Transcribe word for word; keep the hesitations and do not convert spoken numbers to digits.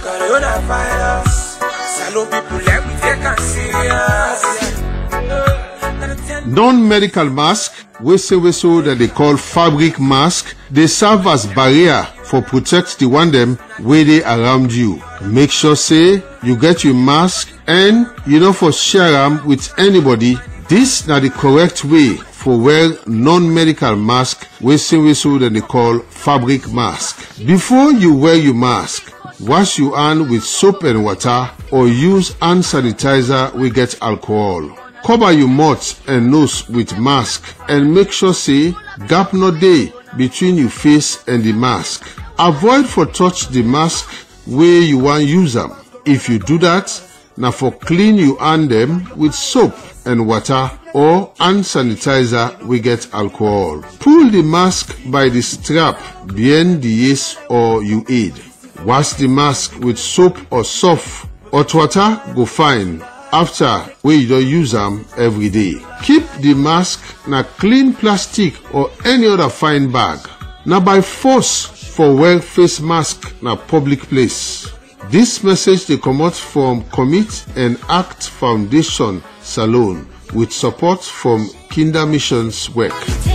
Coronavirus. Salon people let me take a serious. Non-medical mask, we say we so that they call fabric mask, they serve as barrier for protect the one them where they around you. Make sure say you get your mask and you know for share them with anybody. This now the correct way for wear non-medical mask, we say we so that they call fabric mask. Before you wear your mask, wash your hand with soap and water or use hand sanitizer we get alcohol. Cover your mouth and nose with mask and make sure say gap no dey between your face and the mask. Avoid for touch the mask where you want use them. If you do that, now for clean your hand them with soap and water or hand sanitizer we get alcohol. Pull the mask by the strap behind the ears or your head. Wash the mask with soap or soft. Hot water go fine after where you don't use them every day. Keep the mask na clean plastic or any other fine bag. Now by force for wear face mask na public place. This message they come out from Commit and Act Foundation Salon with support from Kinder Missions Work.